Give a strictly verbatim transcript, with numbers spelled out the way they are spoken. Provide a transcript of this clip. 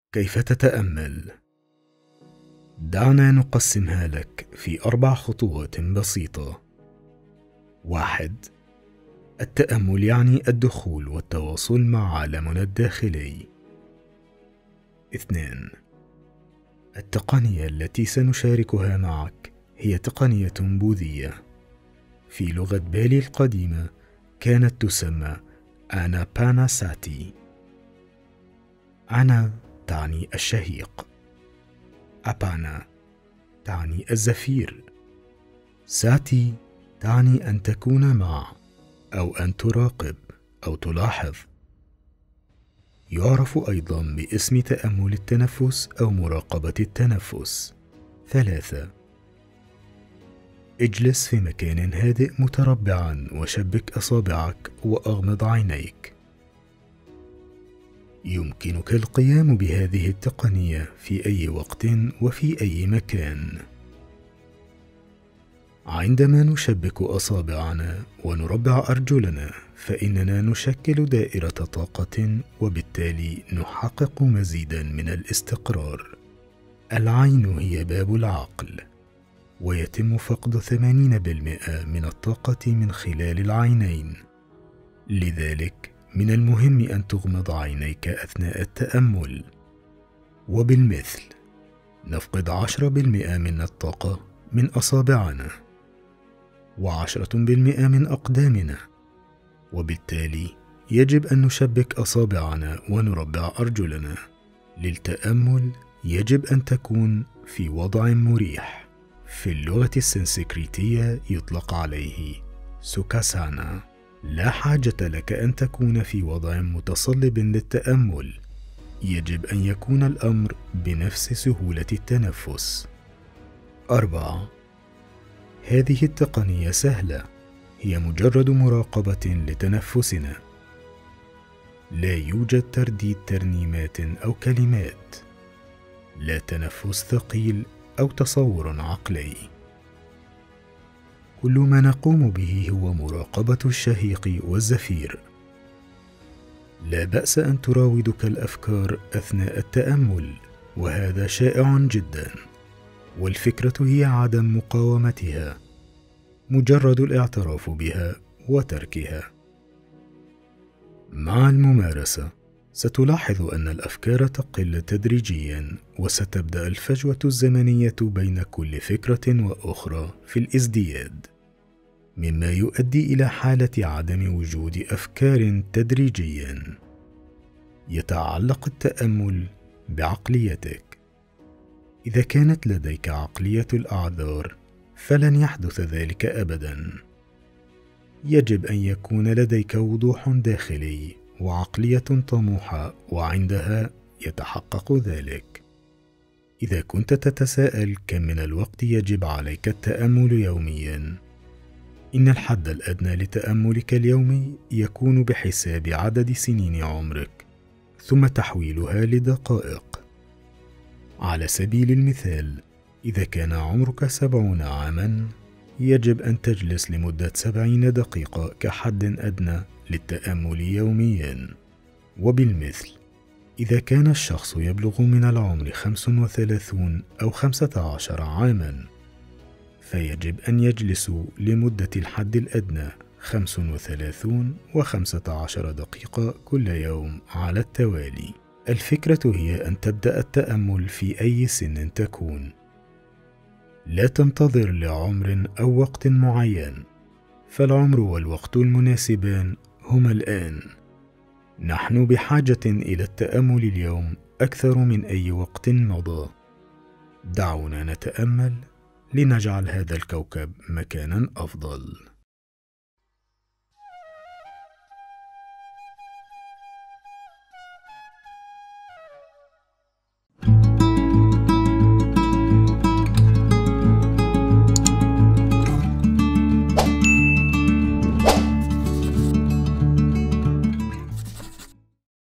كيف تتأمل؟ دعنا نقسمها لك في أربع خطوات بسيطة. واحد. التأمل يعني الدخول والتواصل مع عالمنا الداخلي. اثنان. التقنية التي سنشاركها معك هي تقنية بوذية. في لغة بالي القديمة كانت تسمى آناباناساتي. أنا تعني الشهيق، أبانا تعني الزفير، ساتي تعني أن تكون مع أو أن تراقب أو تلاحظ. يعرف أيضا باسم تأمل التنفس أو مراقبة التنفس. ثلاثة. اجلس في مكان هادئ متربعا وشبك أصابعك وأغمض عينيك. يمكنك القيام بهذه التقنية في أي وقت وفي أي مكان. عندما نشبك أصابعنا ونربع أرجلنا فإننا نشكل دائرة طاقة، وبالتالي نحقق مزيدا من الاستقرار. العين هي باب العقل، ويتم فقد ثمانين بالمئة من الطاقة من خلال العينين. لذلك من المهم أن تغمض عينيك أثناء التأمل. وبالمثل نفقد عشرة بالمئة من الطاقة من أصابعنا وعشرة بالمئة من أقدامنا، وبالتالي يجب أن نشبك أصابعنا ونربع أرجلنا. للتأمل يجب أن تكون في وضع مريح. في اللغة السنسكريتية يطلق عليه سوكاسانا. لا حاجة لك أن تكون في وضع متصلب للتأمل، يجب أن يكون الأمر بنفس سهولة التنفس. أربعة. هذه التقنية سهلة، هي مجرد مراقبة لتنفسنا. لا يوجد ترديد ترنيمات أو كلمات، لا تنفس ثقيل أو تصور عقلي. كل ما نقوم به هو مراقبة الشهيق والزفير. لا بأس أن تراودك الأفكار أثناء التأمل، وهذا شائع جدا، والفكرة هي عدم مقاومتها، مجرد الاعتراف بها وتركها. مع الممارسة ستلاحظ أن الأفكار تقل تدريجيا، وستبدأ الفجوة الزمنية بين كل فكرة وأخرى في الازدياد، مما يؤدي إلى حالة عدم وجود أفكار تدريجيا. يتعلق التأمل بعقليتك. إذا كانت لديك عقلية الأعذار فلن يحدث ذلك أبدا. يجب أن يكون لديك وضوح داخلي وعقلية طموحة، وعندها يتحقق ذلك. إذا كنت تتساءل كم من الوقت يجب عليك التأمل يوميا، إن الحد الأدنى لتأملك اليومي يكون بحساب عدد سنين عمرك ثم تحويلها لدقائق. على سبيل المثال، إذا كان عمرك سبعون عاما يجب أن تجلس لمدة سبعين دقيقة كحد أدنى للتأمل يوميا. وبالمثل، إذا كان الشخص يبلغ من العمر خمس وثلاثون أو خمسة عشر عاما فيجب أن يجلسوا لمدة الحد الأدنى خمس وثلاثون وخمسة عشر دقيقة كل يوم على التوالي. الفكرة هي أن تبدأ التأمل في أي سن تكون. لا تنتظر لعمر أو وقت معين، فالعمر والوقت المناسبان هما الآن. نحن بحاجة إلى التأمل اليوم أكثر من أي وقت مضى. دعونا نتأمل لنجعل هذا الكوكب مكانا أفضل.